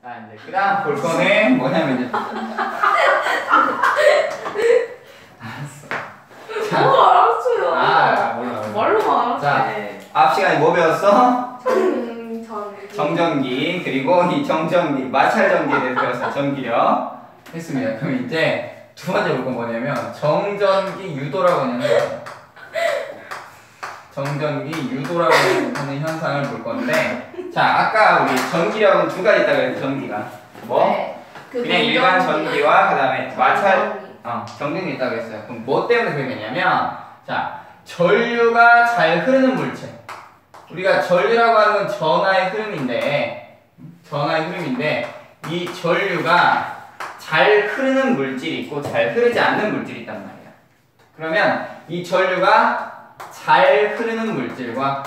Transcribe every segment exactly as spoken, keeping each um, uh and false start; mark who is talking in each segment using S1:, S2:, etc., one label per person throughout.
S1: 자, 이제 그 다음 볼 거는 뭐냐면 이제. 알았어. 자,
S2: 뭐 알았어요.
S1: 아, 몰라.
S2: 말로만 알았지.
S1: 자, 앞 시간에 뭐 배웠어?
S2: 정전기.
S1: 정전기, 그리고 이 정전기, 마찰전기에 대해서 배웠어요. 전기력. 했습니다. 그럼 이제 두 번째 볼 건 뭐냐면 정전기 유도라고 하는 거예요. 정전기 유도라고 하는 현상을 볼 건데, 자, 아까 우리 전기력은 두 가지 있다고 했죠. 전기가 뭐?
S2: 네. 그
S1: 그냥 일반 전기와 그 다음에 마찰,
S2: 정전기.
S1: 어, 정전기 있다고 했어요. 그럼 뭐 때문에 그게 되냐면, 자, 전류가 잘 흐르는 물질. 우리가 전류라고 하는 건 전하의 흐름인데, 전하의 흐름인데, 이 전류가 잘 흐르는 물질이 있고 잘 흐르지 않는 물질이 있단 말이야. 그러면 이 전류가 잘 흐르는 물질과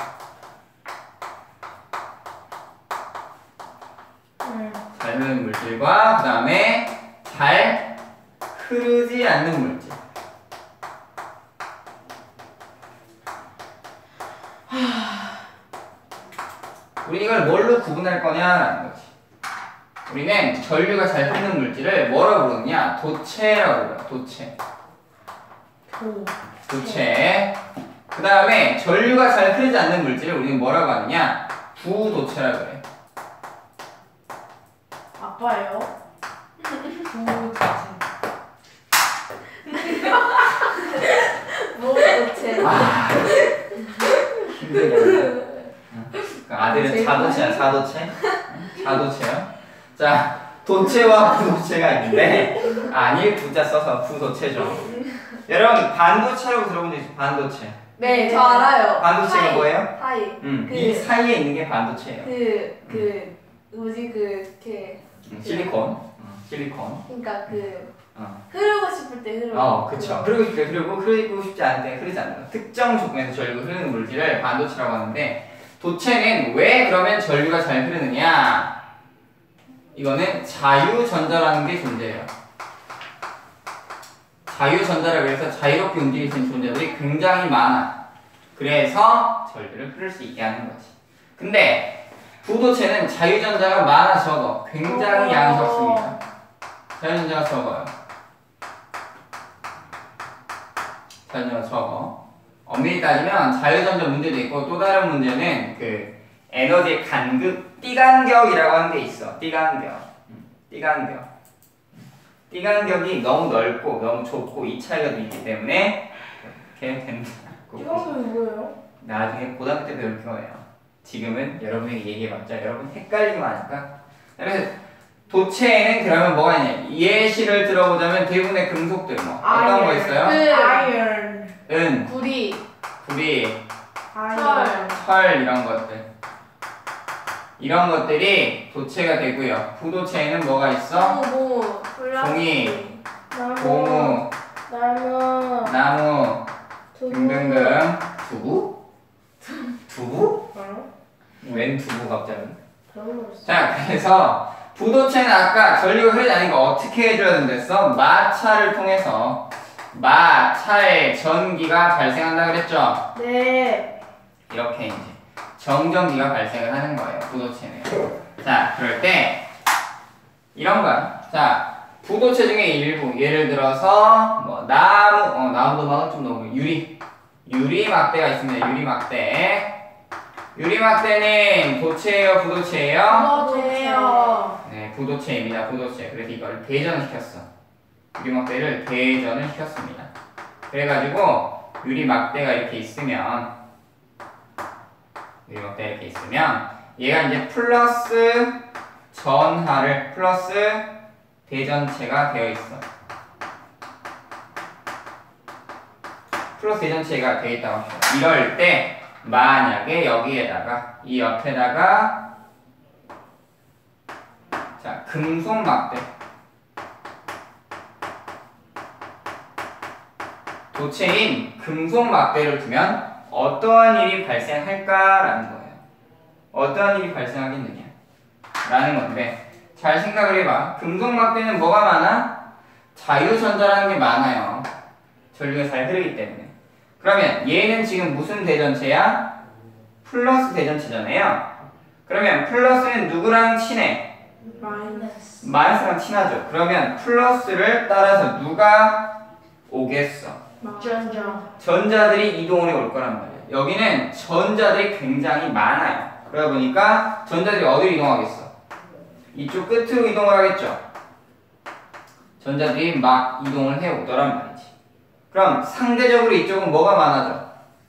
S2: 음.
S1: 잘 흐르는 물질과 그 다음에 잘 흐르지 않는 물질. 우리 이걸 뭘로 구분할 거냐라는 거지. 우리는 전류가 잘 흐르는 물질을 뭐라고 부르느냐? 도체라고 불러요. 도체.
S2: 도.
S1: 도체. 그 다음에 전류가 잘 흐르지 않는 물질을 우리는 뭐라고 하느냐? 부도체라고 그래.
S2: 아빠예요? 부도체. 부도체.
S1: 아, 힘들겠네. 그러니까 아들은 자도체야, 자도체. 자도체요. 자, 도체와 부도체가 있는데, 아니, 부자 써서 부도체죠. 여러분, 반도체라고 들어본 적 있어요? 반도체.
S2: 네, 저 알아요.
S1: 반도체가
S2: 사이.
S1: 뭐예요?
S2: 사이.
S1: 음,
S2: 그,
S1: 이 사이에 있는 게 반도체예요.
S2: 그, 그, 뭐지, 그, 이렇게.
S1: 음, 실리콘. 음, 실리콘.
S2: 그니까 그,
S1: 어.
S2: 흐르고 싶을 때 흐르고.
S1: 어, 그쵸. 흐르고 싶을 때 흐르고, 흐르고 싶지 않을 때 흐르지 않는 거. 특정 조건에서 전류가 흐르는 물질을 반도체라고 하는데, 도체는 왜 그러면 전류가 잘 흐르느냐? 이거는 자유전자라는 게 존재해요. 자유전자라고 해서 자유롭게 움직일 수 있는 존재들이 굉장히 많아. 그래서 전류를 흐를 수 있게 하는 거지. 근데 부도체는 자유전자가 많아 적어. 굉장히 양이 적습니다. 자유전자가 적어요. 자유전자가 적어. 엄밀히 따지면 자유전자 문제도 있고 또 다른 문제는 그 에너지의 간극, 띠간격이라고 하는 게 있어. 띠간격. 띠간격. 띠간격이 너무 넓고 너무 좁고 이 차이가 있기 때문에 이렇게 됩니다.
S2: 이거는 뭐예요?
S1: 나중에 고등학교 때 배울 거예요. 지금은 여러분에게 얘기해봤자 여러분 헷갈리기만 하니까. 그래서 도체에는 그러면 뭐가 있냐? 예시를 들어보자면 대부분의 금속들 뭐 어떤 거 있어요?
S2: 아이언.
S1: 은,
S2: 구리.
S1: 구리,
S2: 철.
S1: 철 이런 것들. 이런 것들이 도체가 되고요. 부도체에는 뭐가 있어?
S2: 나무, 플라스틱.
S1: 종이,
S2: 나무,
S1: 고무,
S2: 나무,
S1: 나무
S2: 두부.
S1: 등등등. 두부? 두부?
S2: 어?
S1: 웬 두부 갑자기?
S2: 그런 거 있어.
S1: 자, 그래서 부도체는 아까 전류가 흐르지 않으니까 어떻게 해줘야 된댔어? 마찰을 통해서 마찰 전기가 발생한다 그랬죠?
S2: 네.
S1: 이렇게 이제 정전기가 발생을 하는 거예요. 부도체는. 자, 그럴 때 이런 거야. 자, 부도체 중에 일부 예를 들어서 뭐 나무, 어 나무도 막은 좀 너무 유리, 유리 막대가 있습니다. 유리 막대. 유리 막대는 도체예요, 부도체예요?
S2: 부도체요.
S1: 네, 부도체입니다. 부도체. 그래서 이걸 대전을 시켰어. 유리 막대를 대전을 시켰습니다. 그래가지고 유리 막대가 이렇게 있으면 유리 막대 이렇게 있으면 얘가 이제 플러스 전하를 플러스 대전체가 되어 있어. 플러스 대전체가 되어 있다고 합시다. 이럴 때 만약에 여기에다가 이 옆에다가 자 금속 막대 도체인 금속 막대를 두면 어떠한 일이 발생할까라는 거예요. 어떠한 일이 발생하겠느냐 라는 건데 잘 생각을 해봐. 금속 막대는 뭐가 많아? 자유전자라는 게 많아요. 전류가 잘 흐르기 때문에. 그러면 얘는 지금 무슨 대전체야? 플러스 대전체잖아요. 그러면 플러스는 누구랑 친해?
S2: 마이너스.
S1: 마이너스랑 친하죠. 그러면 플러스를 따라서 누가 오겠어?
S2: 전자.
S1: 전자들이 이동을 해 올 거란 말이에요. 여기는 전자들이 굉장히 많아요. 그러다 보니까 전자들이 어디로 이동하겠어? 이쪽 끝으로 이동을 하겠죠. 전자들이 막 이동을 해 오더란 말이지. 그럼 상대적으로 이쪽은 뭐가 많아져?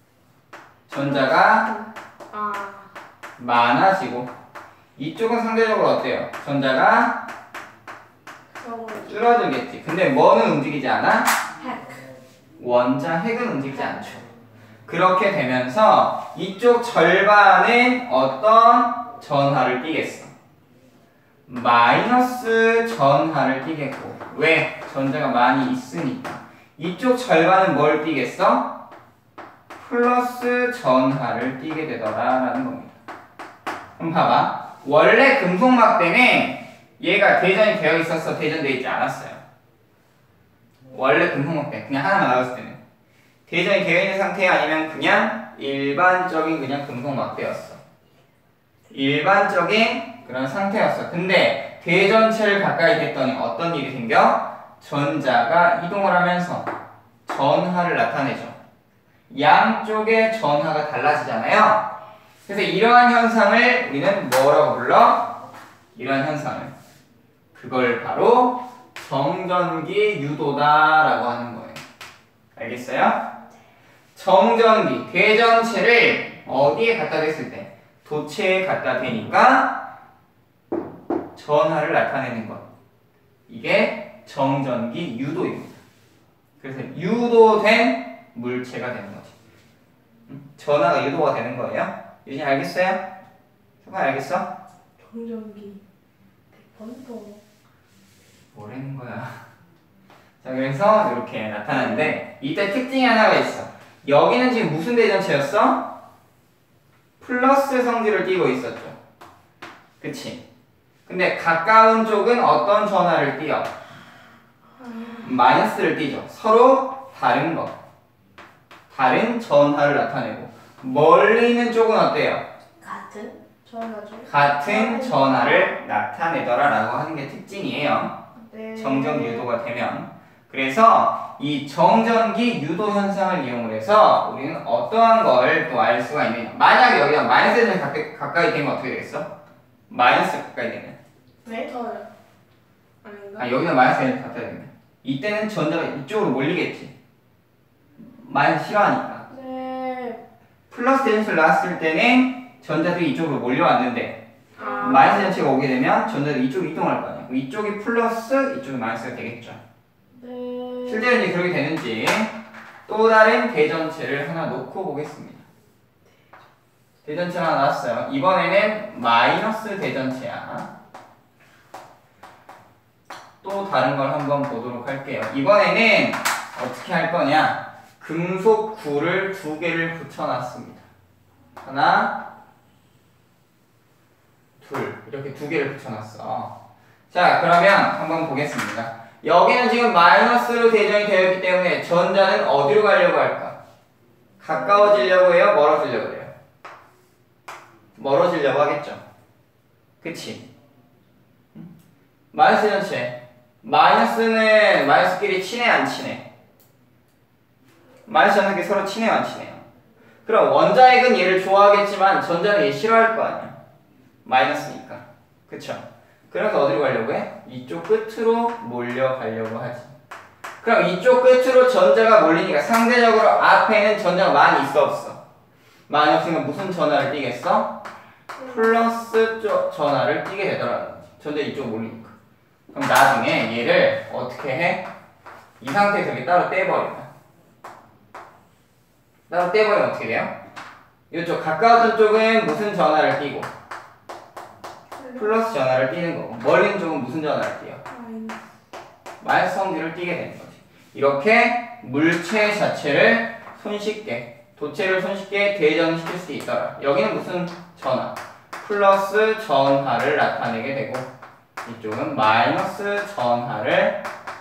S1: 전자가
S2: 아.
S1: 많아지고 이쪽은 상대적으로 어때요? 전자가
S2: 적어요.
S1: 줄어들겠지. 근데 뭐는 움직이지 않아?
S2: 핵.
S1: 원자 핵은 움직이지 않죠. 그렇게 되면서 이쪽 절반은 어떤 전하를 띠겠어? 마이너스 전하를 띠겠고. 왜? 전자가 많이 있으니까. 이쪽 절반은 뭘 띠겠어? 플러스 전하를 띠게 되더라라는 겁니다. 그럼 봐봐. 원래 금속막 때문에 얘가 대전이 되어 있었어? 대전되어 있지 않았어요? 원래 금속막 때 그냥 하나만 나왔을 때는 대전이 되어 있는 상태 아니면 그냥 일반적인 그냥 금속막대였어. 일반적인 그런 상태였어. 근데 대전체를 가까이 됐더니 어떤 일이 생겨? 전자가 이동을 하면서 전하를 나타내죠. 양쪽의 전하가 달라지잖아요. 그래서 이러한 현상을 우리는 뭐라고 불러? 이러한 현상을. 그걸 바로 정전기 유도다라고 하는 거예요. 알겠어요? 정전기, 대전체를 어디에 갖다 댔을 때? 도체에 갖다 대니까 전하를 나타내는 것. 이게 정전기 유도입니다. 그래서 유도된 물체가 되는 거지. 전하가 유도가 되는 거예요. 유진이 알겠어요? 석환 알겠어?
S2: 정전기. 번도.
S1: 뭐라는 거야? 자, 그래서 이렇게 나타나는데 이때 특징이 하나가 있어. 여기는 지금 무슨 대전체였어? 플러스 성질을 띠고 있었죠. 그치? 근데 가까운 쪽은 어떤 전하를 띠어? 마이너스를 띠죠. 서로 다른 거. 다른 전하를 나타내고 멀리 있는 쪽은 어때요?
S2: 같은 전화죠.
S1: 같은 전하를 나타내더라 라고 하는 게 특징이에요.
S2: 네.
S1: 정전기 유도가 되면. 그래서 이 정전기 유도 현상을 이용을 해서 우리는 어떠한 걸 또 알 수가 있느냐. 만약에 여기가 마이너스에 가까이, 가까이 되면 어떻게 되겠어? 마이너스 가까이 되면.
S2: 왜 더요? 아닌가?
S1: 아, 여기가 마이너스에 가까이 되면. 이때는 전자가 이쪽으로 몰리겠지. 마이너스 싫어하니까.
S2: 네.
S1: 플러스 대전체를 나왔을 때는 전자들이 이쪽으로 몰려왔는데
S2: 아.
S1: 마이너스 전체가 오게 되면 전자들이 이쪽으로 이동할 거 아니야. 이쪽이 플러스, 이쪽이 마이너스가 되겠죠.
S2: 네.
S1: 실제로 이제 그렇게 되는지 또 다른 대전체를 하나 놓고 보겠습니다. 대전체 하나 나왔어요. 이번에는 마이너스 대전체야. 또 다른 걸 한번 보도록 할게요. 이번에는 어떻게 할 거냐? 금속 구를 두 개를 붙여놨습니다. 하나, 둘 이렇게 두 개를 붙여놨어. 자, 그러면 한번 보겠습니다. 여기는 지금 마이너스로 대전이 되어 있기 때문에 전자는 어디로 가려고 할까? 가까워지려고 해요? 멀어지려고 해요? 멀어지려고 하겠죠. 그치? 마이너스 전체. 마이너스는 마이너스끼리 친해 안 친해? 마이너스 전자끼리 서로 친해요 안 친해요? 그럼 원자핵은 얘를 좋아하겠지만 전자는 얘 싫어할 거 아니야. 마이너스니까. 그쵸? 그래서 어디로 가려고 해? 이쪽 끝으로 몰려가려고 하지. 그럼 이쪽 끝으로 전자가 몰리니까 상대적으로 앞에는 전자가 많이 있어 없어? 많이 없으면 무슨 전하를 띠겠어? 플러스 쪽 전하를 띠게 되더라는 거지. 전자 이쪽 몰리니까. 그럼 나중에 얘를 어떻게 해? 이 상태에서 이렇게 따로 떼버려. 따로 떼버리면 어떻게 돼요? 이쪽 가까웠던 쪽은 무슨 전하를 띠고 플러스 전하를 띠는 거고 멀리 있는 쪽은 무슨 전하를 띠요? 마이너스 성질을 띠게 되는 거지. 이렇게 물체 자체를 손쉽게 도체를 손쉽게 대전시킬 수 있더라. 여기는 무슨 전하? 플러스 전하를 나타내게 되고 이쪽은 마이너스 전하를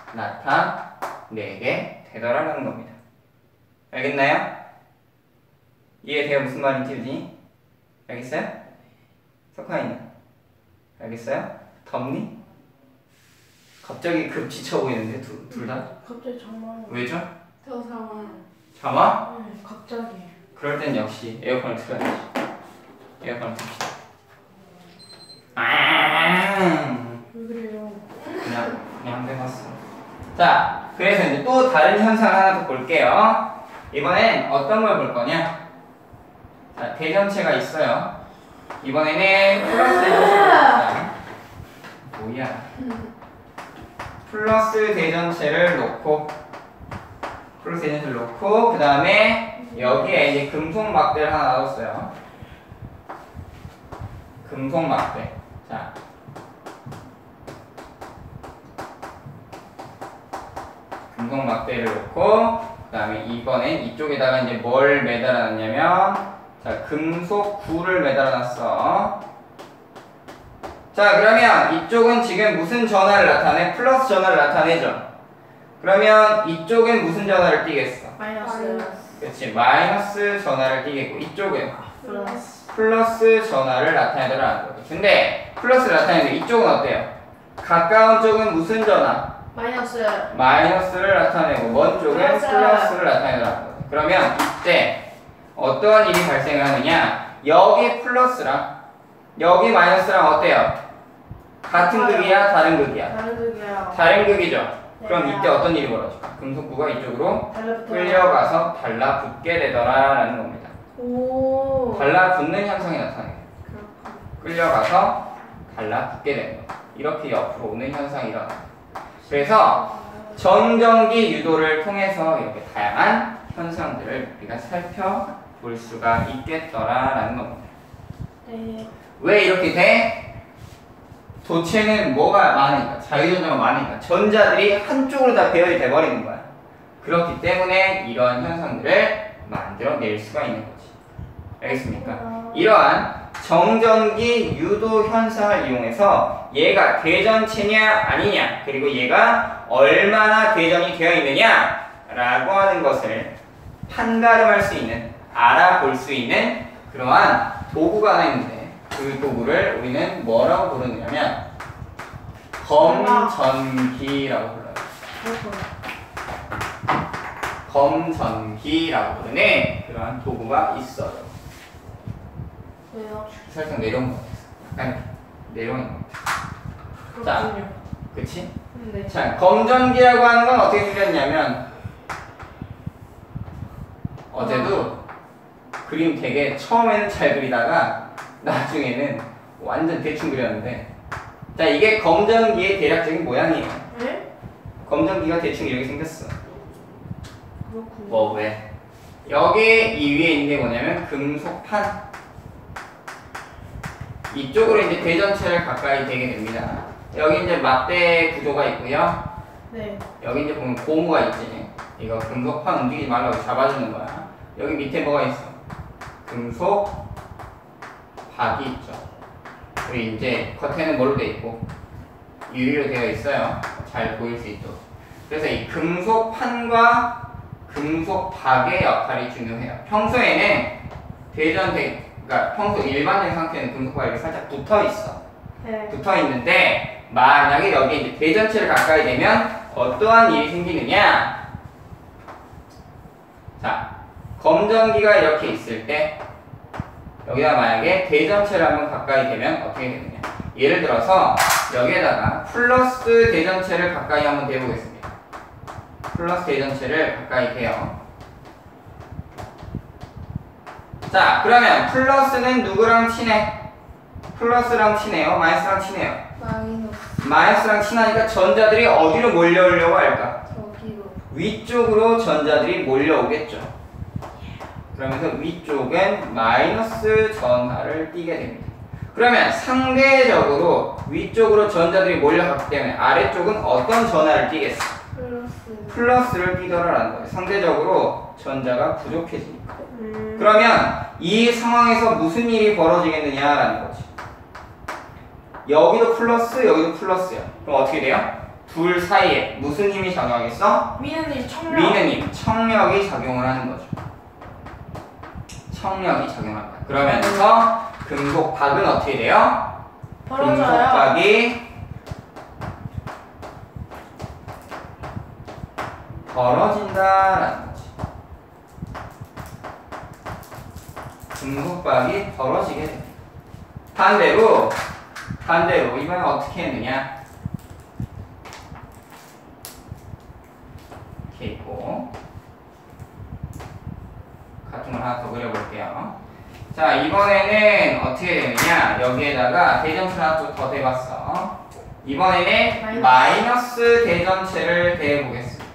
S1: 나타내게 되더라라는 겁니다. 알겠나요? 이해돼요? 무슨 말인지 유진이? 알겠어요? 석하이는? 알겠어요? 덥니? 갑자기 급 지쳐 보이는데 둘 다?
S2: 갑자기 정말.
S1: 왜죠?
S2: 더 상황.
S1: 잠아?
S2: 네, 갑자기.
S1: 그럴 땐 역시 에어컨을 틀어야지. 에어컨을 틉시다. 아,
S2: 왜 그래요?
S1: 그냥 그냥 한 대 봤어. 자, 그래서 이제 또 다른 현상 하나 더 볼게요. 이번엔 어떤 걸 볼 거냐? 자, 대전체가 있어요. 이번에는 플러스 대전체. 뭐야? 플러스 대전체를 놓고 플러스 대전체를 놓고 그 다음에 여기에 이제 금속 막대를 하나 놔뒀어요. 금속 막대. 자, 금속 막대를 놓고 그 다음에 이번엔 이쪽에다가 이제 뭘 매달아놨냐면 자, 금속 구를 매달아놨어. 자, 그러면 이쪽은 지금 무슨 전하를 나타내? 플러스 전하를 나타내죠. 그러면 이쪽은 무슨 전하를 띠겠어?
S2: 마이너스.
S1: 그렇지, 마이너스 전하를 띠겠고 이쪽은
S2: 플러스.
S1: 플러스 전하를 나타내더라는 거죠. 근데 플러스를 나타내는데 이쪽은 어때요? 가까운 쪽은 무슨 전하?
S2: 마이너스.
S1: 마이너스를 나타내고 먼 쪽은
S2: 플러스.
S1: 플러스를 나타내더라는 거죠. 그러면 이때 어떠한 일이 발생을 하느냐? 여기 플러스랑 여기 마이너스랑 어때요? 같은 극이야? 다른 극이야?
S2: 다른 극이에요.
S1: 다른 극이죠? 그럼
S2: 네.
S1: 이때 어떤 일이 벌어질까? 금속구가 이쪽으로
S2: 달라붙어요.
S1: 끌려가서 달라붙게 되더라라는 겁니다.
S2: 오.
S1: 달라붙는 현상이 나타나요.
S2: 그렇군.
S1: 끌려가서 달라붙게 되는 거. 이렇게 옆으로 오는 현상이 일어나요. 그래서 정전기 유도를 통해서 이렇게 다양한 현상들을 우리가 살펴볼 수가 있겠더라라는 겁니다.
S2: 네.
S1: 왜 이렇게 돼? 도체는 뭐가 많으니까, 자유전자가 많으니까 전자들이 한쪽으로 다 배열이 돼버리는 거야. 그렇기 때문에 이러한 현상들을 만들어낼 수가 있는 거지. 알겠습니까? 이러한 정전기 유도 현상을 이용해서 얘가 대전체냐 아니냐, 그리고 얘가 얼마나 대전이 되어 있느냐 라고 하는 것을 판가름할 수 있는, 알아볼 수 있는 그러한 도구가 하나 있는데 그 도구를 우리는 뭐라고 부르느냐면 검전기라고 불러요.
S2: 그렇군.
S1: 검전기라고 부르는 그러한 도구가 있어요.
S2: 왜요?
S1: 살짝 내려온 것 같아서 약간 내려온 것 같아. 자,
S2: 그렇군요.
S1: 그치?
S2: 네.
S1: 자, 검전기라고 하는 건 어떻게 그렸냐면 어제도 그림 되게 처음에는 잘 그리다가 나중에는 완전 대충 그렸는데, 자, 이게 검전기의 대략적인 모양이에요.
S2: 네?
S1: 검전기가 대충 이렇게 생겼어.
S2: 그렇군요.
S1: 뭐 왜? 여기 이 위에 있는 게 뭐냐면 금속판. 이쪽으로 이제 대전체를 가까이 대게 됩니다. 여기 이제 막대 구조가 있고요.
S2: 네.
S1: 여기 이제 보면 고무가 있지. 이거 금속판 움직이지 말라고 잡아주는 거야. 여기 밑에 뭐가 있어? 금속 박이 있죠. 그리고 이제 겉에는 뭘로 돼 있고 유리로 되어 있어요. 잘 보일 수 있도록. 그래서 이 금속판과 금속박의 역할이 중요해요. 평소에는 대전대, 그러니까 평소 일반적인 상태는 금속박이 이렇게 살짝 붙어 있어.
S2: 네.
S1: 붙어 있는데 만약에 여기 이제 대전체를 가까이 되면 어떠한 일이 생기느냐? 자, 검전기가 이렇게 있을 때 여기다 만약에 대전체를 한번 가까이 되면 어떻게 되느냐? 예를 들어서 여기에다가 플러스 대전체를 가까이 한번 대보겠습니다. 플러스 대전체를 가까이 대요. 자, 그러면 플러스는 누구랑 친해? 플러스랑 친해요? 마이너스랑 친해요?
S2: 마이너스.
S1: 마이너스랑 친하니까 전자들이 어디로 몰려오려고 할까?
S2: 저기로.
S1: 위쪽으로 전자들이 몰려오겠죠. 그러면서 위쪽은 마이너스 전하를 띠게 됩니다. 그러면 상대적으로 위쪽으로 전자들이 몰려갔기 때문에 아래쪽은 어떤 전하를 띠겠어?
S2: 플러스.
S1: 플러스를 띠더라라는 거예요. 상대적으로 전자가 부족해지니까.
S2: 음.
S1: 그러면 이 상황에서 무슨 일이 벌어지겠느냐라는 거지. 여기도 플러스, 여기도 플러스야. 그럼 어떻게 돼요? 둘 사이에 무슨 힘이 작용하겠어?
S2: 미는님 청력.
S1: 위는 힘, 청력이 작용을 하는 거죠. 청력이 작용합니다. 그러면서 금속박은 어떻게 돼요?
S2: 벌어져요.
S1: 금속박이 벌어진다라는 거지. 금속박이 벌어지게 됩니다. 반대로 반대로 이번에 어떻게 했느냐? 이렇게 있고 같은 걸 하나 더 그려볼게요. 자, 이번에는 어떻게 되느냐? 여기에다가 대전체 하나 좀 더 대봤어. 이번에는 마이너스 대전체를 대보겠습니다.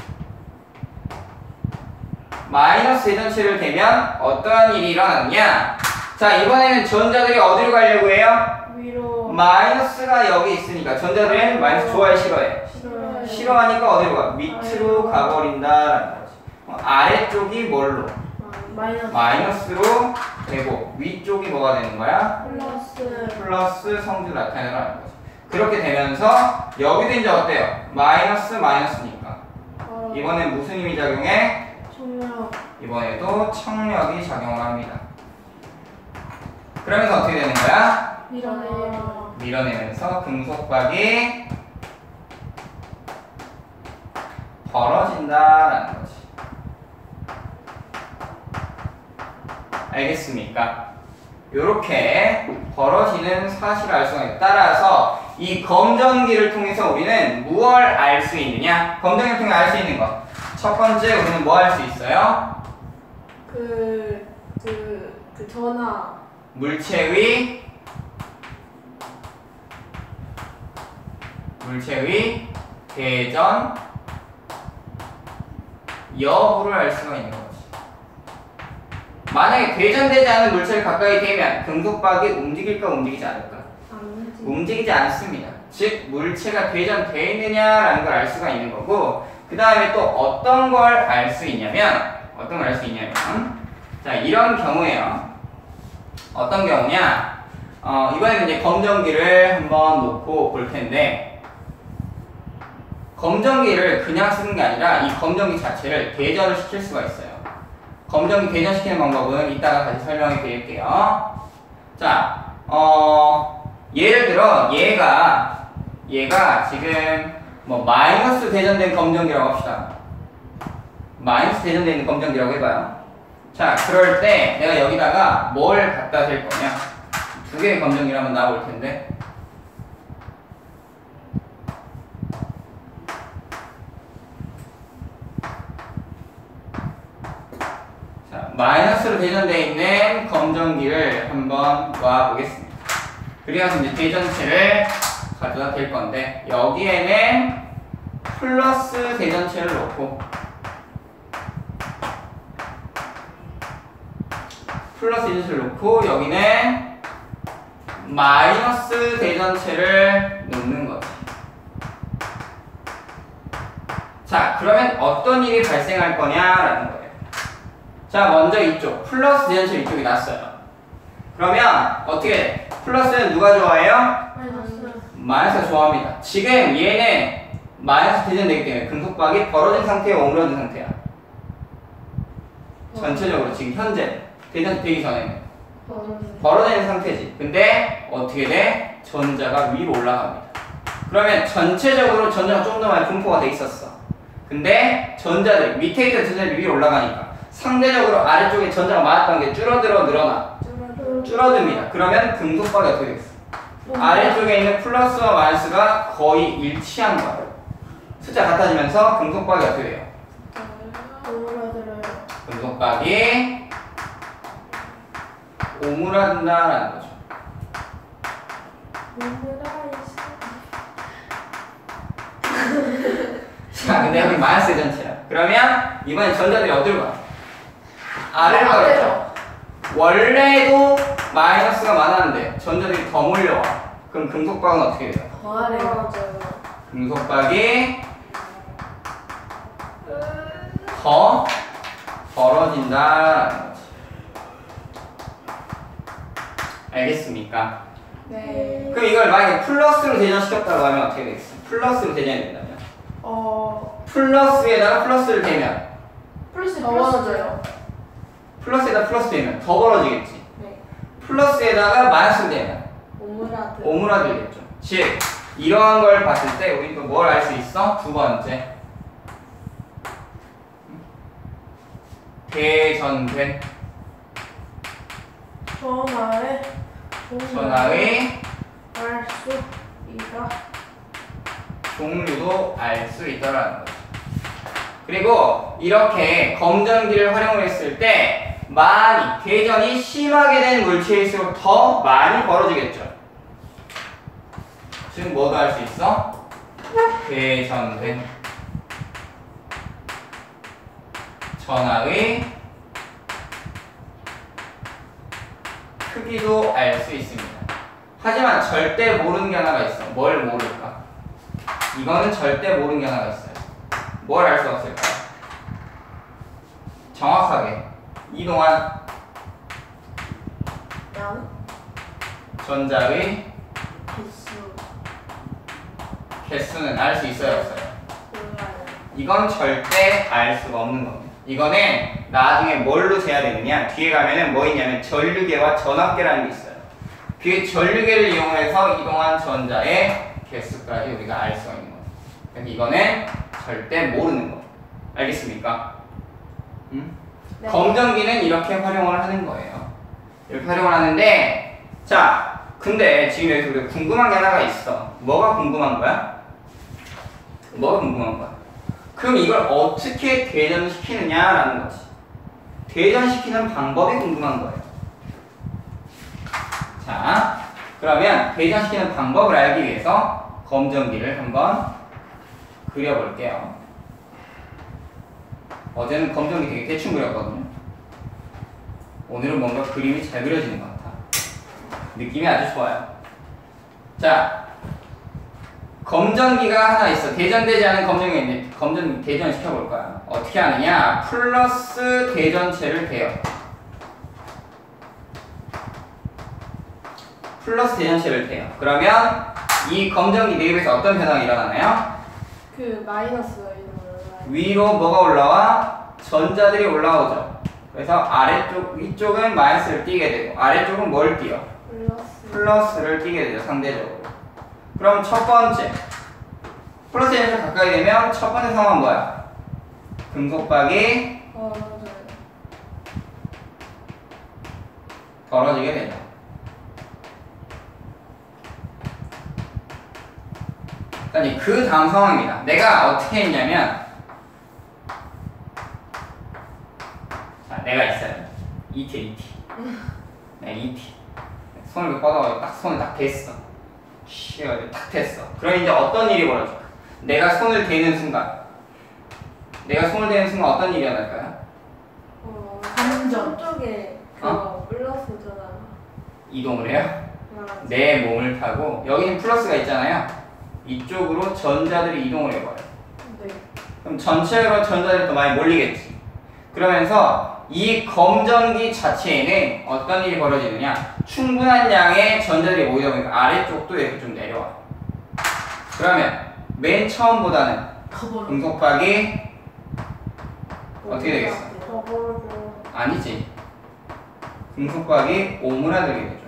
S1: 마이너스 대전체를 대면 어떠한 일이 일어나느냐? 자, 이번에는 전자들이 어디로 가려고 해요?
S2: 위로.
S1: 마이너스가 여기 있으니까 전자들은 마이너스 좋아해 싫어해?
S2: 싫어요.
S1: 싫어하니까 어디로 가? 밑으로 가버린다라는 거지. 어, 아래쪽이 뭘로?
S2: 마이너스.
S1: 마이너스로 되고 위쪽이 뭐가 되는 거야?
S2: 플러스.
S1: 플러스 성질 나타내라는 거지. 그렇게 되면서 여기도 이제 어때요? 마이너스 마이너스니까
S2: 어,
S1: 이번엔 무슨 힘이 작용해?
S2: 총력.
S1: 이번에도 청력이 작용을 합니다. 그러면서 어떻게 되는 거야?
S2: 밀어내요.
S1: 밀어내면서 금속박이 벌어진다라는 거지. 알겠습니까? 요렇게 벌어지는 사실을 알 수가 있다. 따라서 이 검정기를 통해서 우리는 무엇을 알 수 있느냐? 검정기를 통해 알 수 있는 것. 첫 번째 우리는 뭐 할 수 있어요?
S2: 그, 그, 그 전화.
S1: 물체의 물체의 대전 여부를 알 수가 있는 거지. 만약에 대전되지 않은 물체를 가까이 대면 금속박이 움직일까 움직이지 않을까?
S2: 안 움직여.
S1: 움직이지 않습니다. 즉 물체가 대전되어 있느냐라는 걸 알 수가 있는 거고, 그 다음에 또 어떤 걸 알 수 있냐면 어떤 걸 알 수 있냐면 자, 이런 경우에요. 어떤 경우냐? 어, 이번에는 이제 검정기를 한번 놓고 볼 텐데, 검정기를 그냥 쓰는 게 아니라 이 검정기 자체를 대전을 시킬 수가 있어요. 검정기 대전시키는 방법은 이따가 다시 설명해 드릴게요. 자, 어, 예를 들어 얘가 얘가 지금 뭐 마이너스 대전된 검정기라고 합시다. 마이너스 대전되어 있는 검정기라고 해봐요. 자, 그럴 때 내가 여기다가 뭘 갖다 댈 거냐? 두 개의 검정기라면 나올 텐데. 자, 마이너스로 대전되어 있는 검정기를 한번 놔보겠습니다. 그래서 이제 대전체를 가져다 댈 건데, 여기에는 플러스 대전체를 놓고 플러스 대전체를 놓고 여기는 마이너스 대전체를 놓는 거지. 자, 그러면 어떤 일이 발생할 거냐라는 거예요. 자, 먼저 이쪽 플러스 대전체 이쪽이 났어요. 그러면 어떻게 돼? 플러스는 누가 좋아해요?
S2: 마이너스.
S1: 마이너스가 좋아합니다. 지금 얘는 마이너스 대전되기 때문에 금속박이 벌어진 상태야, 오므려진 상태야? 전체적으로 지금 현재 대전되기 전에는 벌어진 상태지. 근데 어떻게 돼? 전자가 위로 올라갑니다. 그러면 전체적으로 전자가 좀 더 많이 분포가 돼 있었어. 근데 전자들 밑에 있던 전자들이 위로 올라가니까 상대적으로 아래쪽에 전자가 많았던 게 줄어들어 늘어나? 줄어듭니다. 그러면 금속박이 어떻게 되겠어? 아래쪽에 있는 플러스와 마이너스가 거의 일치한 거예요. 숫자 같아지면서 금속박이 어떻게 돼요?
S2: 오므라들어요.
S1: 금속박이 오므라든다라는 거죠.
S2: 오므라이스.
S1: 자, 근데 여기 마이너스 전체야. 그러면 이번엔 전자들이 어디로 가? 아래로 가겠죠. 원래도 마이너스가 많았는데 전자들이 더 몰려와. 그럼 금속박은 어떻게 돼요?
S2: 더 아래요.
S1: 금속박이 더 벌어진다라는 거지. 알겠습니까?
S2: 네.
S1: 그럼 이걸 만약에 플러스로 대전시켰다고 하면 어떻게 되겠어? 플러스로 대전이 된다면?
S2: 어.
S1: 플러스에다가 플러스를 대면
S2: 플러스 더 벌어져요.
S1: 플러스에다 플러스 대면 더 벌어지겠지.
S2: 네.
S1: 플러스에다가 마이너스를 대면
S2: 오므라드.
S1: 오므라들겠죠. 즉 이러한 걸 봤을 때 우리 또 뭘 알 수 있어? 두 번째 대전된
S2: 전화에
S1: 전하의
S2: 알수 있다.
S1: 종류도 알 수 있다라는 거죠. 그리고 이렇게 검전기를 활용을 했을 때 많이 대전이 심하게 된 물체일수록 더 많이 벌어지겠죠. 지금 뭐도 할 수 있어? 대전된 전하의 크기도 알 수 있습니다. 하지만 절대 모르는 게 하나가 있어. 뭘 모를까? 이거는 절대 모르는 게 하나가 있어요. 뭘 알 수 없을까요? 정확하게 이동한
S2: 양
S1: 전자의
S2: 개수
S1: 개수는 알 수 있어요, 없어요?
S2: 몰라요.
S1: 이건 절대 알 수가 없는 겁니다. 이거는 나중에 뭘로 재야 되느냐? 뒤에 가면은 뭐 있냐면 전류계와 전압계라는 게 있어요. 그 전류계를 이용해서 이동한 전자의 개수까지 우리가 알 수가 있는 거예요. 그래서 이거는 절대 모르는 거. 알겠습니까? 음?
S2: 네.
S1: 검전기는 이렇게 활용을 하는 거예요. 이렇게 활용을 하는데, 자, 근데 지금 여기서 우리가 궁금한 게 하나가 있어. 뭐가 궁금한 거야? 뭐가 궁금한 거야? 그럼 이걸 어떻게 대전시키느냐라는 거지. 대전시키는 방법이 궁금한 거예요. 자, 그러면 대전시키는 방법을 알기 위해서 검전기를 한번 그려볼게요. 어제는 검정기 되게 대충 그렸거든요. 오늘은 뭔가 그림이 잘 그려지는 것 같아. 느낌이 아주 좋아요. 자, 검전기가 하나 있어. 대전되지 않은 검전기가 있는데 검전 대전 시켜볼 거야. 어떻게 하느냐? 플러스 대전체를 대요. 플러스 대전체를 대요. 그러면 이 검전기 내부에서 어떤 변화가 일어나나요?
S2: 그 마이너스 이런 거
S1: 위로 뭐가 올라와? 전자들이 올라오죠. 그래서 아래쪽, 위쪽은 마이너스를 띄게 되고 아래쪽은 뭘 띄어?
S2: 플러스
S1: 플러스를 띄게 되죠, 상대적으로. 그럼 첫 번째 플러스 대전체 가까이 되면 첫 번째 상황은 뭐야? 금속박이
S2: 어 맞아요.
S1: 벌어지게 되죠. 아니, 그 다음 상황입니다. 내가 어떻게 했냐면, 자, 내가 있어요. 이티, 이티. 네, 이티. 손을 뻗어가지고 딱 손을 딱 댔어. 쉬어가지고 딱 댔어. 그럼 이제 어떤 일이 벌어질까? 내가 손을 대는 순간, 내가 손을 대는 순간 어떤 일이 일어날까요?
S2: 어
S3: 감전.
S2: 쪽에 그거
S1: 어?
S2: 플러스잖아.
S1: 이동을 해요.
S2: 맞아.
S1: 내 몸을 타고, 여기는 플러스가 있잖아요. 이쪽으로 전자들이 이동을 해버려요.
S2: 네.
S1: 그럼 전체로 전자들이 더 많이 몰리겠지. 그러면서 이 검전기 자체에는 어떤 일이 벌어지느냐? 충분한 양의 전자들이 모이다 보니까 아래쪽도 이렇게 좀 내려와. 그러면 맨 처음보다는
S3: 커버로.
S1: 금속박이 어떻게 되겠어?
S2: 더 벌고.
S1: 아니지. 금속박이 오므라들게 되죠.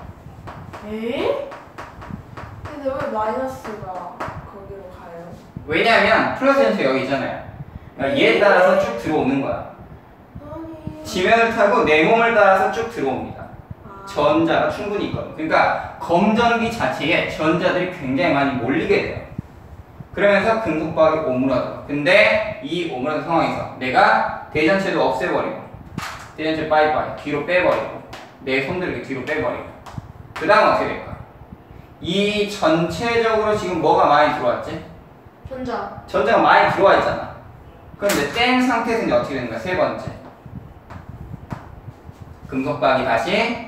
S2: 에? 근데 왜 마이너스가 거기로 가요?
S1: 왜냐하면 플러스 전체 여기 있잖아요. 그러니까 얘에 따라서 쭉 들어오는 거야.
S2: 아니.
S1: 지면을 타고 내 몸을 따라서 쭉 들어옵니다.
S2: 아.
S1: 전자가 충분히 있거든. 그러니까 검전기 자체에 전자들이 굉장히 많이 몰리게 돼요. 그러면서 금속박이 오므라져. 근데 이 오므라든 상황에서 내가 대전체도 없애버리고 대전체 빠이빠이 뒤로 빼버리고 내 손들을 이렇게 뒤로 빼버리고 그 다음 어떻게 될까? 이 전체적으로 지금 뭐가 많이 들어왔지?
S2: 전자.
S1: 전자가 많이 들어와 있잖아. 그럼 이제 뗀 상태에서 이제 어떻게 되는 거야? 세 번째. 금속박이 다시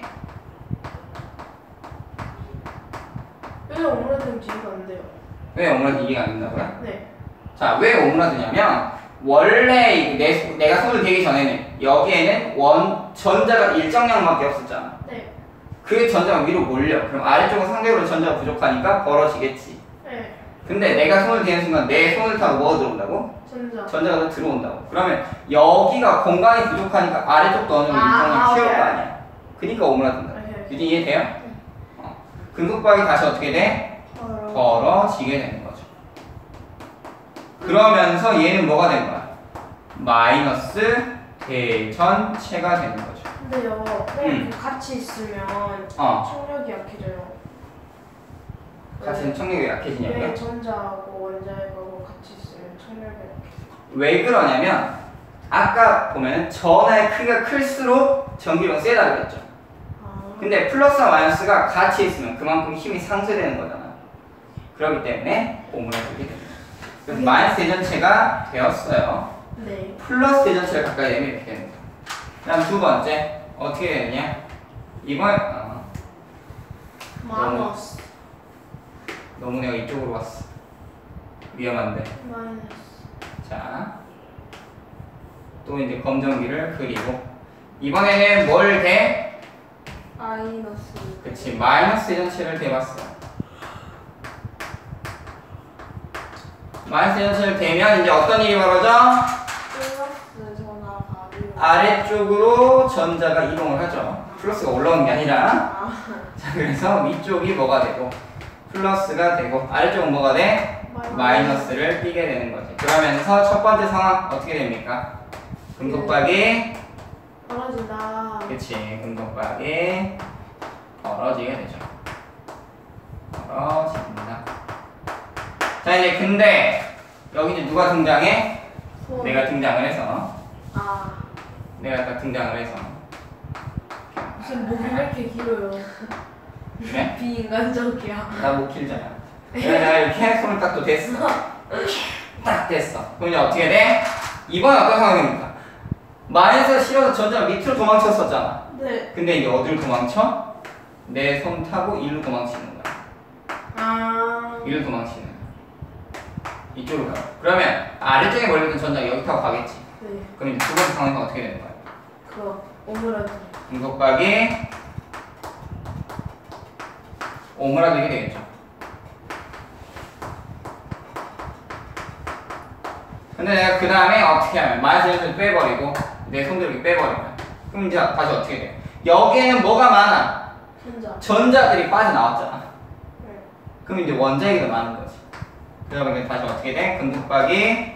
S2: 왜 오므라든 뒤가 안 돼요?
S1: 왜 오므라드 이해가 안 된다고요?
S2: 네.
S1: 자, 왜 오므라드냐면 원래 이 내, 내가 손을 대기 전에는 여기에는 원 전자가 일정량밖에 없었잖아.
S2: 네.
S1: 그 전자가 위로 몰려. 그럼 아래쪽은 상대적으로 전자가 부족하니까 벌어지겠지.
S2: 네.
S1: 근데 내가 손을 대는 순간 내 손을 타고 뭐가 들어온다고?
S2: 전자.
S1: 전자가 더 들어온다고. 그러면 여기가 공간이 부족하니까 아래쪽도 어느 정도
S2: 아,
S1: 일정량
S2: 아,
S1: 키울 거
S2: 오케이.
S1: 아니야. 그니까 오므라든다.
S2: 오케이.
S1: 유진 이해돼요? 어. 금속박이 다시 어떻게 돼?
S2: 벌어.
S1: 벌어지게 되는 거죠. 그러면서 얘는 뭐가 된 거야? 마이너스 대전체가 되는 거죠.
S2: 근데요,
S1: 음.
S2: 음. 같이 있으면
S1: 어.
S2: 청력이 약해져요.
S1: 같은 청력이 약해지냐고요?
S2: 왜 전자하고 원자하고 같이 있으면 청력이 약해져요?
S1: 왜 그러냐면 아까 보면 전하의 크기가 클수록 전기력은 세다 그랬죠.
S2: 아.
S1: 근데 플러스와 마이너스가 같이 있으면 그만큼 힘이 상쇄되는 거잖아. 그렇기 때문에 오므라 되게 됩니다. 그래서
S2: 네.
S1: 마이너스 대전체가 되었어요.
S2: 네.
S1: 플러스 대전체가 가까이 되면 이렇게 되는 거야. 그다음 두 번째 어떻게 되느냐? 이번 어,
S2: 마이너스.
S1: 너무 내가 이쪽으로 왔어. 위험한데.
S2: 마이너스.
S1: 자, 또 이제 검정기를 그리고 이번에는 뭘 대?
S2: 마이너스.
S1: 그치, 마이너스 대전체를 대봤어. 마이너스 대전체를 대면 이제 어떤 일이 벌어져?
S2: 플러스 전화가
S1: 아래쪽으로 전자가 이동을 하죠. 플러스가 올라오는 게 아니라.
S2: 아.
S1: 자, 그래서 위쪽이 뭐가 되고 플러스가 되고 아래쪽은 뭐가 돼? 마이너스를 띄게 되는 거지. 그러면서 첫 번째 상황 어떻게 됩니까? 금속박이
S2: 떨어진다.
S1: 그치, 금속박이 벌어지게 되죠. 벌어진다. 자, 이제 근데 여기 이제 누가 등장해?
S2: 손.
S1: 내가 등장을 해서
S2: 아.
S1: 내가 딱 등장을 해서
S2: 무슨 목이 왜 이렇게 길어요?
S1: 그래?
S2: 비인간적이야.
S1: 나 못 길잖아. 내가 이렇게 손을 딱 또 댔어. 딱 댔어. 그럼 이제 어떻게 돼? 이번 어떤 상황입니까? 마이너스가 실어서 전자가 밑으로 도망쳤었잖아.
S2: 네.
S1: 근데 이제 어디로 도망쳐? 내 손 타고 일로 도망치는 거야.
S2: 아.
S1: 일로 도망치는 거야. 이쪽으로 가. 그러면 아래쪽에 몰려있는 전자가 여기 타고 가겠지.
S2: 네.
S1: 그럼 이제 두 번째 상황은 어떻게 되는 거야?
S2: 그거 오므라드.
S1: 금속박이 오므라들게 되겠죠. 근데 내가 그 다음에 어떻게 하면 마이너스를 빼버리고 내 손들을 이렇게 빼버리면 그럼 이제 다시 어떻게 돼? 여기에는 뭐가 많아?
S2: 전자.
S1: 전자들이 빠져나왔잖아.
S2: 네.
S1: 그럼 이제 원자핵이 더 많은 거지. 그러면 다시 어떻게 돼? 금속박이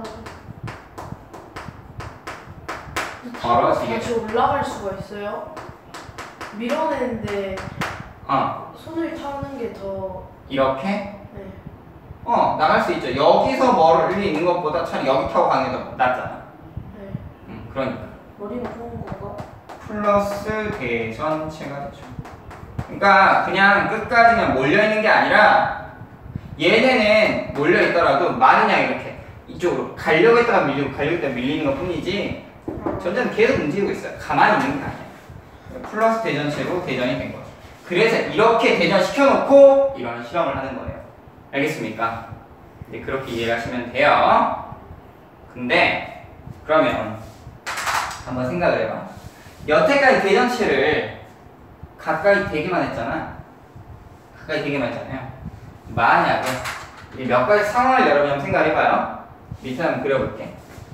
S1: 벌어지게.
S2: 다시 올라갈 수가 있어요? 밀어내는데
S1: 어
S2: 손을 타는 게 더.
S1: 이렇게
S2: 네.
S1: 어 나갈 수 있죠. 여기서 멀리 있는 것보다 차라리 여기 타고 가는 게 더 낫잖아.
S2: 네.
S1: 음, 그러니까
S2: 머리가 좋은 건가?
S1: 플러스 대전체가 되죠. 그러니까 그냥 끝까지 그냥 몰려 있는 게 아니라 얘네는 몰려 있더라도 많은 양이 이렇게 이쪽으로 가려고 했다가 밀리고 가려고 했다가 밀리는 것 뿐이지 전자는 계속 움직이고 있어요. 가만히 있는 게 아니야. 플러스 대전체로 대전이 된 거죠. 그래서 이렇게 대전 시켜놓고 이런 실험을 하는 거예요. 알겠습니까? 이제 그렇게 이해를 하시면 돼요. 근데 그러면 한번 생각을 해봐. 여태까지 대전체를 가까이 대기만 했잖아. 가까이 대기만 했잖아요. 만약에 몇 가지 상황을 여러분이 한번 생각해봐요. 밑에 한번 그려볼게.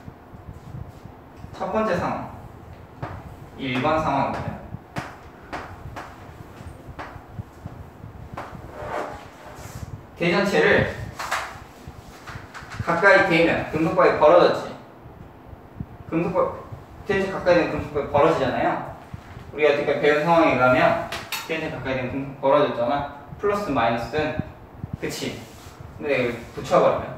S1: 첫 번째 상황 일 번 상황입니다. 대전체를 가까이 대면 금속박이 벌어졌지. 금속박 대전체 가까이 되면 금속박이 벌어지잖아요. 우리가 여태까지 배운 상황에 가면 대전체 가까이 되면 금속 벌어졌잖아. 플러스 마이너스는 그치. 근데 여기 붙여버리면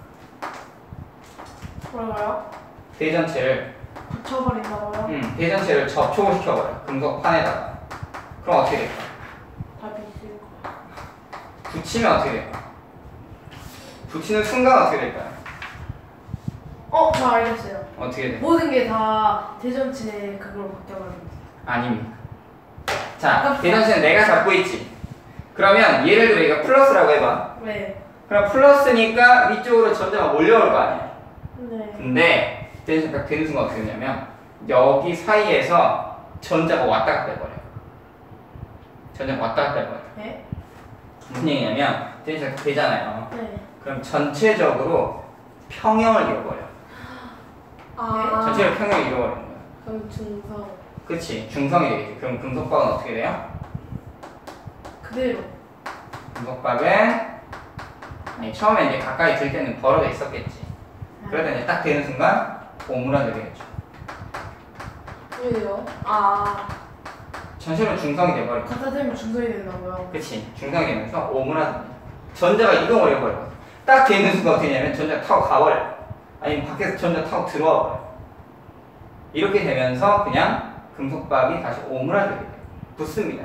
S2: 뭐라고요?
S1: 대전체를
S2: 붙여버린다고요?
S1: 음, 대전체를 접촉을 시켜버려. 금속판에다가. 그럼 어떻게 될까?
S2: 답이 있을 거야.
S1: 붙이면 어떻게 될까? 붙이는 순간 어떻게 될까요?
S2: 어, 저 알겠어요.
S1: 어떻게 돼?
S2: 모든 게 다 대전체 그걸로 바뀌어버립니다.
S1: 아닙니다. 자, 대전체는 내가 잡고 있지. 그러면 예를 들어 얘가 플러스라고 해봐.
S2: 네.
S1: 그럼 플러스니까 위쪽으로 전자가 몰려올 거 아니야.
S2: 네.
S1: 근데 대전체 딱 되는 순간 어떻게 되냐면 여기 사이에서 전자가 왔다 갔다 해버려. 전자가 왔다 갔다 해버려.
S2: 네?
S1: 무슨 얘기냐면 대전체가 되잖아요.
S2: 네.
S1: 그럼 전체적으로 평형을 이뤄버려.
S2: 아.
S1: 전체적으로 평형을 이뤄버리는 거야.
S2: 그럼 중성.
S1: 그치, 중성이 되겠지. 그럼 금속박은 어떻게 돼요?
S2: 그대로.
S1: 금속박은 아니 처음에 이제 가까이 들 때는 벌어져 있었겠지. 그러다 이제 딱 되는 순간 오므라들겠죠.
S3: 왜요? 아.
S1: 전체로 중성이 돼버려.
S2: 갖다 대면 중성이 된다고요?
S1: 그치. 중성이 되면서 오므라듭니다. 전자가 이동을 해버려. 딱 되는 순간 어떻게 되냐면 전자가 타고 가버려. 아니면 밖에서 전자 타고 들어와 버려. 이렇게 되면서 그냥 금속박이 다시 오므라들게 돼요. 붙습니다.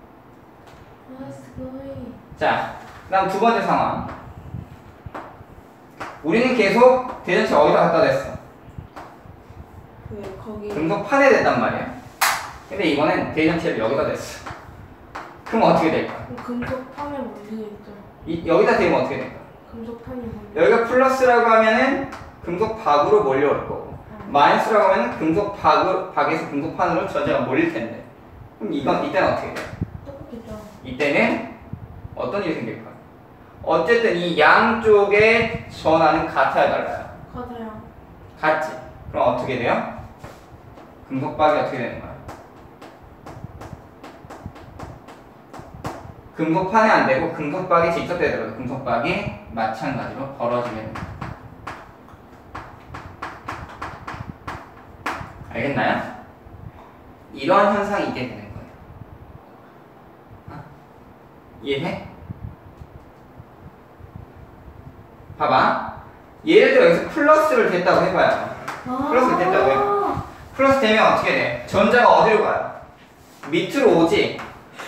S1: 자, 그 다음 두 번째 상황. 우리는 계속 대전체 어디다 갖다 댔어?
S3: 그 거기.
S1: 금속판에 댔단 말이야. 근데 이번엔 대전체를 여기다 댔어. 그럼 어떻게 될까?
S2: 금속판에 몰리겠죠.
S1: 이, 여기다 대면 어떻게 될까?
S2: 금속판이 몰리.
S1: 여기가 플러스라고 하면은 금속박으로 몰려올 거고, 마이너스라고 하면은 금속박으로, 박에서 금속판으로 전자가 몰릴 텐데. 그럼 이건, 이때는 어떻게 돼?
S2: 똑같겠죠.
S1: 이때는 어떤 일이 생길까? 어쨌든 이 양쪽의 전하는 같아야 달라요.
S2: 같아요.
S1: 같지? 그럼 어떻게 돼요? 금속박이 어떻게 되는 거야? 금속판에 안 되고 금속박이 직접 되더라도 금속박이 마찬가지로 벌어지게 됩니다. 알겠나요? 이러한 현상이 있게 되는 거예요. 어? 이해해? 봐봐. 예를 들어 여기서 플러스를 댔다고 해봐요. 플러스를 댔다고 해봐. 플러스 되면 어떻게 돼? 전자가 어디로 가요? 밑으로 오지?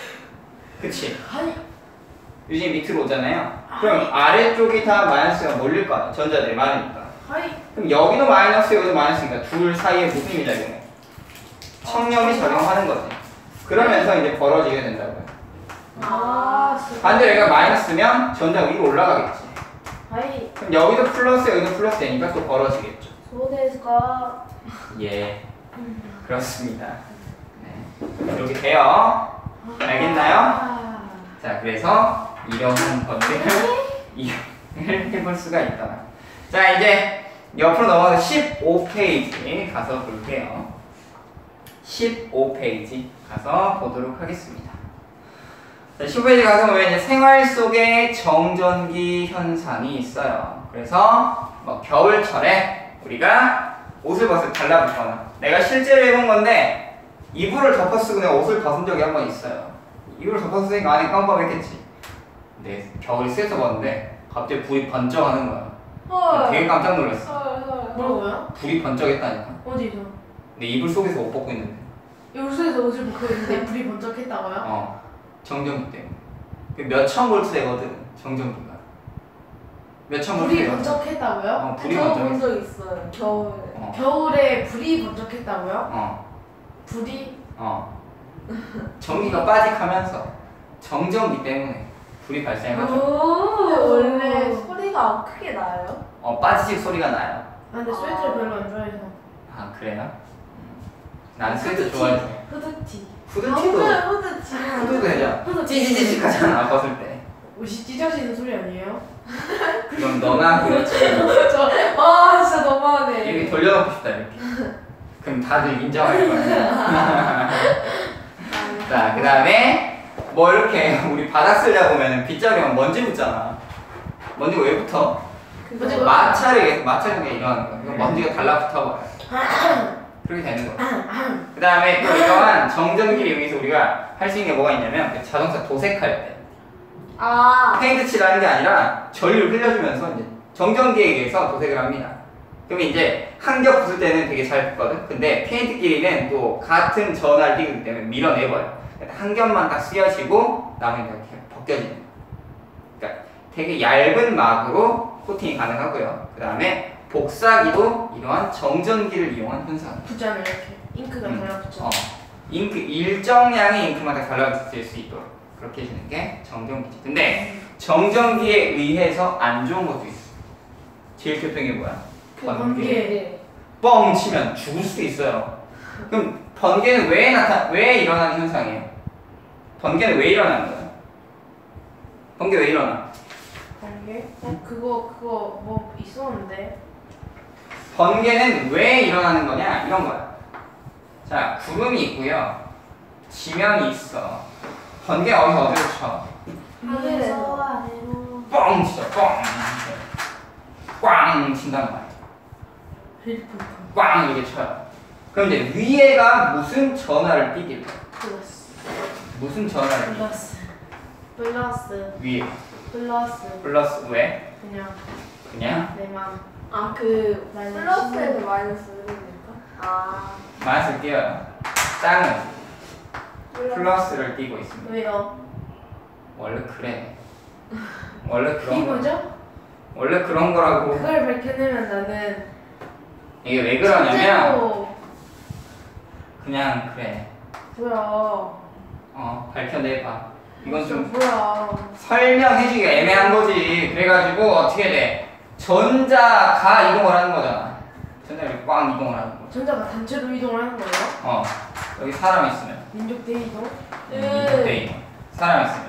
S1: 그치?
S2: 아니.
S1: 유진이 밑으로 오잖아요. 그럼 아래쪽이 다 마이너스가 몰릴 거야. 전자들이 많으니까.
S2: 하이.
S1: 그럼 여기도 마이너스, 여기도 마이너스니까 둘 사이에 무슨 힘이 작용해? 청력이 작용하는 거지. 그러면서 이제 벌어지게 된다고요.
S2: 아, 진짜.
S1: 반대로 여기가 마이너스면 전자가 위로 올라가겠지.
S2: 하이.
S1: 그럼 여기도 플러스, 여기도 플러스 되니까 또 벌어지겠죠.
S3: 소대가.
S1: 예. 그렇습니다. 네. 이렇게 돼요. 알겠나요?
S2: 아.
S1: 자, 그래서 이러한 것들을 이해를 해볼 수가 있다. 자, 이제 옆으로 넘어가서 십오 페이지 가서 볼게요. 십오 페이지 가서 보도록 하겠습니다. 자, 십오 페이지 가서 보면 이제 생활 속에 정전기 현상이 있어요. 그래서 뭐 겨울철에 우리가 옷을 벗을 달라붙거나, 내가 실제로 해본 건데 이불을 덮어 쓰고 내가 옷을 벗은 적이 한 번 있어요. 이불을 덮어 쓰니까 안에 깜깜했겠지. 근데 겨울 쎄서 봤는데 갑자기 불이 번쩍하는 거야.
S3: 헐.
S1: 되게 깜짝 놀랐어.
S3: 헐, 헐.
S2: 뭐라고요?
S1: 불이 번쩍했다니까.
S2: 어디서?
S1: 근데 이불 속에서 옷 벗고 있는데.
S2: 요새에서 옷을 벗고 있는데 불이 번쩍했다고요?
S1: 어. 정전기 때문에. 몇천 볼트 되거든. 정전기가. 몇천 볼트
S2: 불이
S1: 되거든.
S2: 번쩍했다고요?
S1: 어, 불이
S3: 저
S1: 번쩍했어.
S3: 본 적 있어요. 겨울에.
S1: 어.
S2: 겨울에 불이 번쩍했다고요?
S1: 어.
S2: 불이?
S1: 어. 전기가 빠직하면서 정전기 때문에 불이 발생하죠.
S3: 오. 원래 소리가 크게 나요?
S1: 어, 빠지직 소리가 나요.
S2: 아, 근데 스웨트를 별로 안 좋아해서.
S1: 아, 그래요? 난 스웨터 좋아해.
S2: 후드티.
S1: 후드티도
S3: 후드티.
S1: 후드도 되죠.
S2: 후드티.
S1: 찌지지직 하잖아, 벗을 때.
S2: 옷이 찢어지는 소리 아니에요?
S1: 그럼 너나 그렇지.
S2: 저, 아, 진짜 너무하네.
S1: 이렇게 돌려놓고 싶다, 이렇게. 그럼 다들 인정할 거야. 자, 그 다음에 뭐 이렇게 우리 바닥 쓸다 보면은 빗자루면 먼지 붙잖아. 먼지가 왜 붙어?
S2: 먼지가
S1: 마찰이 마찰이 일어나는 거야. 그럼 먼지가 달라붙어 버려. 그렇게 되는 거야. 그 다음에 또 이러한 정전기를 위해서 우리가 할 수 있는 게 뭐가 있냐면 그 자동차 도색할 때
S3: 아.
S1: 페인트 칠하는 게 아니라 전류를 흘려주면서 이제 정전기에 의해서 도색을 합니다. 그러면 이제 한 겹 붙을 때는 되게 잘 붙거든. 근데 페인트끼리는 또 같은 전하를 띄기 때문에 밀어내버려. 한 겹만 딱 쓰여지고 나머지는 이렇게 벗겨지는 거야. 그러니까 되게 얇은 막으로 코팅이 가능하고요. 그 다음에 복사기도 이러한 정전기를 이용한 현상.
S2: 붙잖아요, 이렇게. 잉크가
S1: 음.
S2: 달라붙죠.
S1: 어, 잉크 일정량의 잉크만 다 달라붙을 수 있도록 그렇게 해주는 게 정전기지. 근데 정전기에 의해서 안 좋은 것도 있어. 제일 교통이 뭐야?
S2: 그 번개.
S1: 뻥 치면 죽을 수도 있어요. 그럼 번개는 왜 나타, 왜 일어나는 현상이에요? 번개는 왜 일어나는 거야? 번개 왜 일어나?
S2: 번개? 어, 그거, 그거 뭐 있었는데.
S1: 번개는 왜 일어나는 거냐? 이런 거야. 자, 구름이 있고요. 지면이 있어. 번개 어디서 어디로 쳐?
S3: 하늘에서 아래로.
S1: 뻥 치죠. 뻥. 꽝 친단 말이야.
S2: 헬리콥터.
S1: 꽝 이렇게 쳐요. 그럼 이제 위에가 무슨 전하를 띠길래?
S2: 플러스.
S1: 무슨 전하를 띠?
S2: 플러스. 플러스.
S1: 위에
S2: 플러스.
S1: 플러스 왜?
S2: 그냥
S1: 그냥
S2: 내 맘.
S3: 아, 그
S2: 마이너스
S3: 플러스에도 마이너스를 냅니까? 아.
S1: 마이너스를 띄어요. 짱은 플러스를 띄고 있습니다.
S2: 왜요?
S1: 원래 그래. 원래 그런
S2: 이게
S1: 거.
S2: 뭐죠?
S1: 원래 그런 거라고.
S2: 그걸 밝혀내면 나는
S1: 이게 왜 그러냐면
S2: 천재로.
S1: 그냥 그래.
S2: 뭐야?
S1: 어 밝혀내봐. 이건 좀
S2: 뭐야?
S1: 설명해주기가 애매한 거지. 그래가지고 어떻게 돼? 전자가 이동을 하는 거잖아. 전자가 이렇게 꽝 이동을 하는 거.
S2: 전자가 단체로 이동을 하는 거예요?
S1: 어 여기 사람 있으면
S2: 민족 대이동?
S1: 이때 이동. 사람 있으면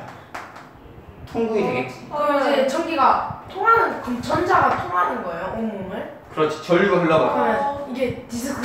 S1: 통구이 되겠지.
S2: 그럼 이제 전기가 통하는 그럼 전자가 통하는 거예요? 온몸을?
S1: 그렇지. 전류가 흘러가.
S2: 그러면 이게 디스크.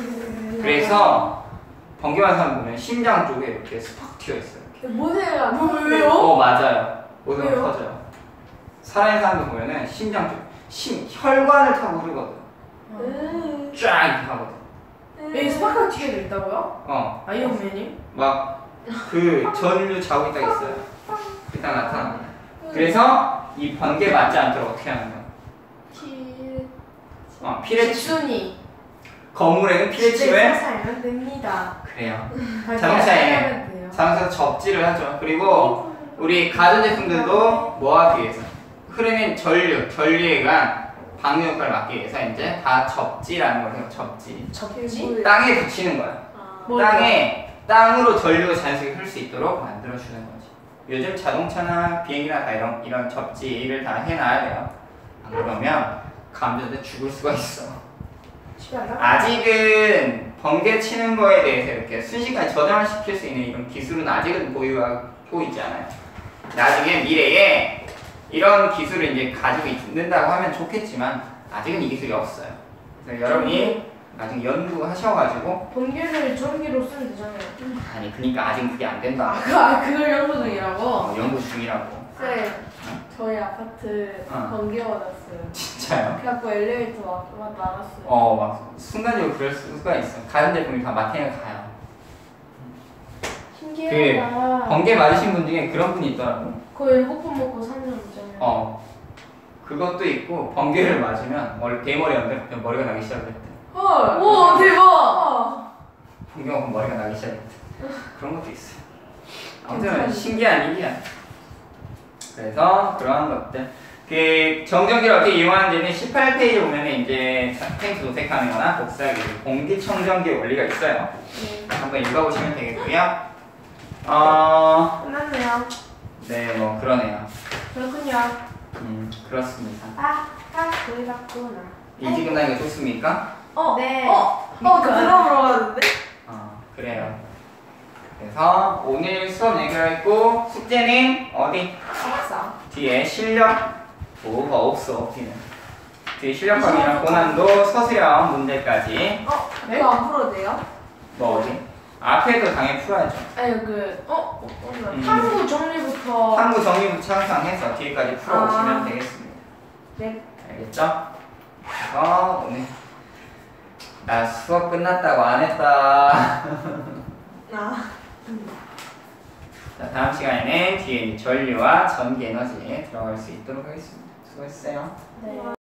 S1: 그래서 번개만 사람 보면 심장 쪽에 이렇게 스팍 튀어 있어요.
S3: 모델가
S2: 뭐 왜요?
S1: 어 맞아요. 모든 걸
S2: 왜요?
S1: 터져요. 살아있는 사람들 보면은 심장 쪽, 심 혈관을 타고 흐르거든.
S3: 음.
S1: 쫙 이렇게 하거든.
S2: 여기 스파크가 튀게 돼 있다고요?
S1: 어,
S2: 아이언맨이?
S1: 막 그 전류 자국이 딱 있어요. 일단 나타납니다. 그래서 이 번개 맞지 않도록 어떻게 하는 거야?
S3: 피.
S1: 어, 피레치.
S2: 순이
S1: 거물에는 피레침을
S2: 살면 됩니다.
S1: 그래요.
S2: 잘
S1: 자동차에
S2: 살면 돼요.
S1: 자동차에서 접지를 하죠. 그리고 우리 가전제품들도 뭐 하기 위해서? 흐르는 전류, 전류에 의한 방류 효과를 막기 위해서 이제 다 접지라는 걸 해요. 접지.
S2: 접지?
S1: 땅에 붙이는 거야.
S3: 아.
S2: 뭐예요?
S1: 땅에 땅으로 전류가 자연스럽게 흐를 수 있도록 만들어 주는 거지. 요즘 자동차나 비행기나 다 이런 이런 접지를 다 해놔야 돼요. 안 그러면 감전돼 죽을 수가 있어.
S2: 집에 안 가?
S1: 아직은 번개 치는 거에 대해서 이렇게 순식간에 저장을 시킬 수 있는 이런 기술은 아직은 보유하고 있지 않아요. 나중에 미래에 이런 기술을 이제 가지고 있는다고 하면 좋겠지만 아직은 이 기술이 없어요. 그래서 여러분이 나중에 연구하셔가지고
S2: 번개를 전기로 쓰면 되잖아요.
S1: 아니 그러니까 아직 그게 안 된다.
S2: 아, 그, 아 그걸 연구 중이라고?
S1: 어, 연구 중이라고.
S3: 쌤, 저희 아파트
S1: 어.
S3: 번개 맞았어요.
S1: 진짜요?
S3: 그래갖고 엘리베이터 막, 막 나갔어요.
S1: 어, 막 순간적으로 그럴 수가 있어. 가전제품이 다 마탱에 가요.
S2: 신기하다.
S1: 번개 맞으신 분 중에 그런 분이 있더라고.
S2: 거의 일곱 번 먹고 산 적 있잖아요.
S1: 어, 그것도 있고 번개를 맞으면 머리 대머리였는데 그냥 머리가 나기 시작했대.
S3: 헐!
S2: 우와 대박!
S3: 어.
S1: 번개 먹으면 머리가 나기 시작했대. 그런 것도 있어요. 아무튼 신기한 일이야. 그래서 그러한 것들. 그 정전기를 어떻게 이용하는지는 십팔 페이지 보면은 이제 탱크 도색하는 거나 복사하기 공기청정기 원리가 있어요.
S2: 네.
S1: 한번 읽어보시면 되겠고요. 어,
S2: 끝났네요.
S1: 네, 뭐 그러네요.
S2: 그렇군요.
S1: 음, 그렇습니다.
S2: 아, 아, 그랬구나.
S1: 일찍 끝나는 게 좋습니까?
S3: 어?
S2: 네.
S3: 어? 어? 그 들어보러 가는데?
S1: 어, 그래요. 그래서 오늘 수업 여기까지고 숙제는 어디?
S3: 박사.
S1: 뒤에 실력 뭐가 없어 뒤는. 뒤에 실력 확인이랑 고난도 서술형 문제까지.
S3: 어?
S2: 네?
S3: 그거 안 풀어도 돼요?
S1: 뭐 어디? 앞에도 당연히 풀어야죠.
S2: 아니 그 어?
S1: 음.
S2: 탐구 정리부터.
S1: 탐구 정리부터 항상 해서 뒤에까지 풀어오시면
S2: 아.
S1: 되겠습니다.
S2: 네.
S1: 알겠죠? 그래서 오늘 나 수업 끝났다고 안 했다.
S3: 아.
S1: 자, 다음 시간에는 뒤에 전류와 전기 에너지에 들어갈 수 있도록 하겠습니다. 수고했어요.
S2: 네.